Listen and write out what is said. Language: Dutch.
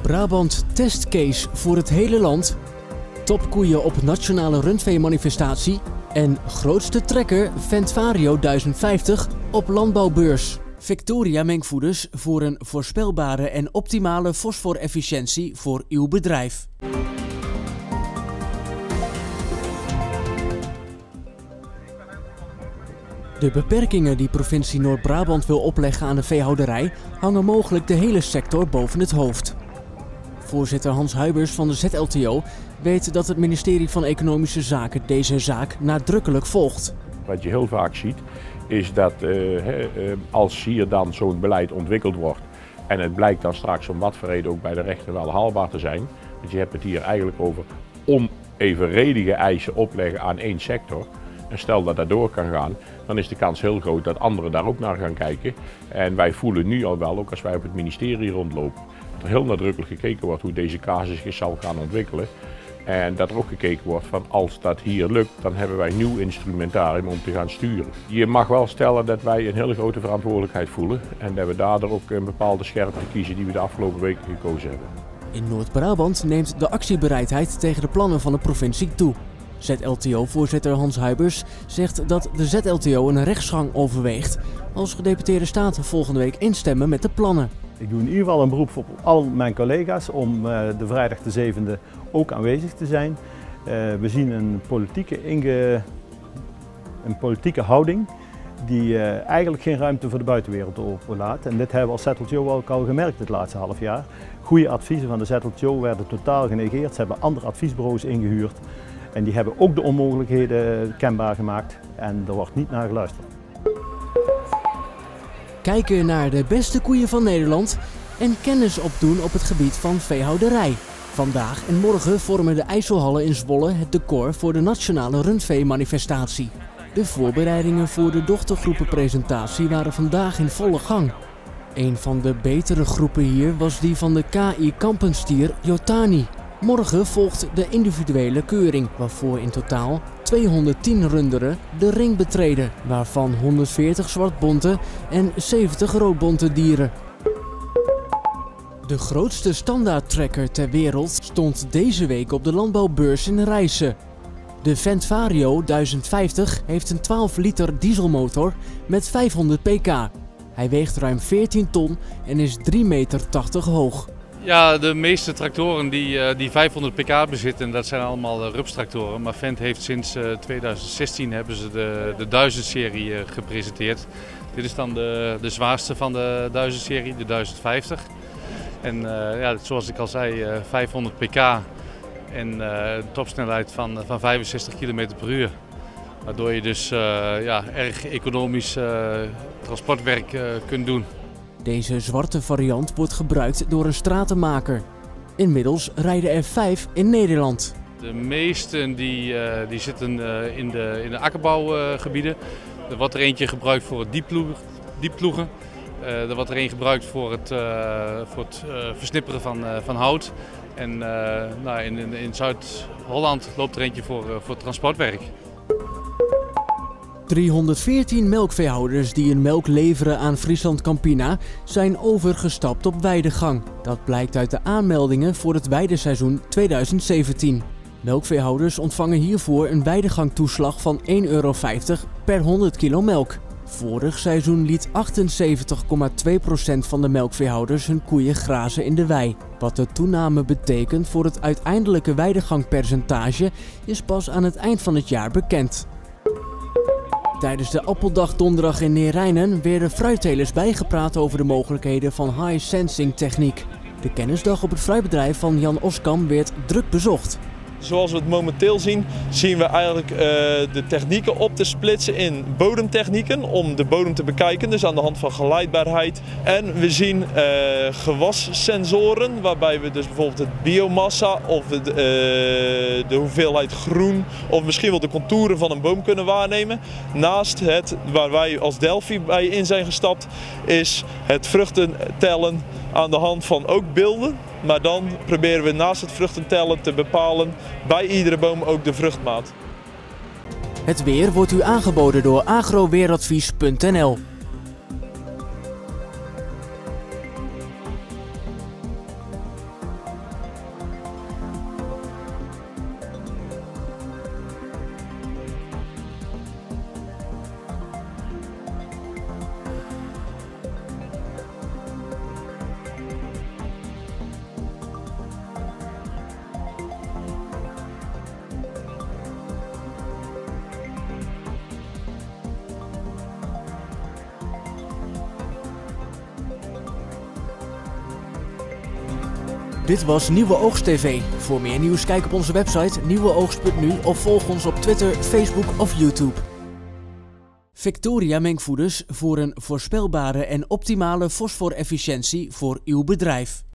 Noord-Brabant testcase voor het hele land. Topkoeien op nationale rundveemanifestatie. En grootste trekker Ventvario 1050 op landbouwbeurs. Victoria Mengvoeders voor een voorspelbare en optimale fosforefficiëntie voor uw bedrijf. De beperkingen die provincie Noord-Brabant wil opleggen aan de veehouderij hangen mogelijk de hele sector boven het hoofd. Voorzitter Hans Huibers van de ZLTO weet dat het ministerie van Economische Zaken deze zaak nadrukkelijk volgt. Wat je heel vaak ziet is dat als hier dan zo'n beleid ontwikkeld wordt en het blijkt dan straks om wat voor reden ook bij de rechter wel haalbaar te zijn. Want je hebt het hier eigenlijk over onevenredige eisen opleggen aan één sector. En stel dat dat door kan gaan, dan is de kans heel groot dat anderen daar ook naar gaan kijken. En wij voelen nu al wel, ook als wij op het ministerie rondlopen, dat er heel nadrukkelijk gekeken wordt hoe deze casus zich zal gaan ontwikkelen. En dat er ook gekeken wordt van als dat hier lukt, dan hebben wij nieuw instrumentarium om te gaan sturen. Je mag wel stellen dat wij een hele grote verantwoordelijkheid voelen. En dat we daardoor ook een bepaalde scherpte kiezen die we de afgelopen weken gekozen hebben. In Noord-Brabant neemt de actiebereidheid tegen de plannen van de provincie toe. ZLTO-voorzitter Hans Huibers zegt dat de ZLTO een rechtsgang overweegt als gedeputeerde staten volgende week instemmen met de plannen. Ik doe in ieder geval een beroep op al mijn collega's om de vrijdag de 7e ook aanwezig te zijn. We zien een politieke houding die eigenlijk geen ruimte voor de buitenwereld overlaat. En dit hebben we als ZLTO ook al gemerkt het laatste half jaar. Goede adviezen van de ZLTO werden totaal genegeerd. Ze hebben andere adviesbureaus ingehuurd. En die hebben ook de onmogelijkheden kenbaar gemaakt en er wordt niet naar geluisterd. Kijken naar de beste koeien van Nederland en kennis opdoen op het gebied van veehouderij. Vandaag en morgen vormen de IJsselhallen in Zwolle het decor voor de nationale rundveemanifestatie. De voorbereidingen voor de dochtergroepenpresentatie waren vandaag in volle gang. Een van de betere groepen hier was die van de KI Kampenstier Yotani. Morgen volgt de individuele keuring, waarvoor in totaal 210 runderen de ring betreden, waarvan 140 zwartbonte en 70 roodbonte dieren. De grootste standaardtrekker ter wereld stond deze week op de landbouwbeurs in Rijssen. De Ventvario 1050 heeft een 12 liter dieselmotor met 500 pk. Hij weegt ruim 14 ton en is 3,80 meter hoog. Ja, de meeste tractoren die 500 pk bezitten, dat zijn allemaal rupstractoren. Maar Fendt heeft sinds 2016 hebben ze de 1000-serie gepresenteerd. Dit is dan de zwaarste van de 1000-serie, de 1050. En ja, zoals ik al zei, 500 pk en een topsnelheid van 65 km per uur. Waardoor je dus ja, erg economisch transportwerk kunt doen. Deze zwarte variant wordt gebruikt door een stratenmaker. Inmiddels rijden er 5 in Nederland. De meesten die zitten in de akkerbouwgebieden. Er wordt er eentje gebruikt voor het dieploegen. Er wordt er een gebruikt voor het versnipperen van hout. En nou, in Zuid-Holland loopt er eentje voor transportwerk. 314 melkveehouders die hun melk leveren aan Friesland Campina zijn overgestapt op weidegang. Dat blijkt uit de aanmeldingen voor het weideseizoen 2017. Melkveehouders ontvangen hiervoor een weidegangtoeslag van €1,50 per 100 kilo melk. Vorig seizoen liet 78,2% van de melkveehouders hun koeien grazen in de wei. Wat de toename betekent voor het uiteindelijke weidegangpercentage is pas aan het eind van het jaar bekend. Tijdens de Appeldag donderdag in Neerijnen werden fruittelers bijgepraat over de mogelijkheden van high sensing techniek. De kennisdag op het fruitbedrijf van Jan Oskam werd druk bezocht. Zoals we het momenteel zien, zien we eigenlijk de technieken op te splitsen in bodemtechnieken om de bodem te bekijken, dus aan de hand van geleidbaarheid. En we zien gewassensoren waarbij we dus bijvoorbeeld het biomassa of de hoeveelheid groen of misschien wel de contouren van een boom kunnen waarnemen. Naast het waar wij als Delphi bij in zijn gestapt is het vruchten tellen aan de hand van ook beelden. Maar dan proberen we naast het vruchtentellen te bepalen bij iedere boom ook de vruchtmaat. Het weer wordt u aangeboden door agroweeradvies.nl. Dit was Nieuwe Oogst TV. Voor meer nieuws kijk op onze website nieuweoogst.nu of volg ons op Twitter, Facebook of YouTube. Victoria Mengvoeders voor een voorspelbare en optimale fosforefficiëntie voor uw bedrijf.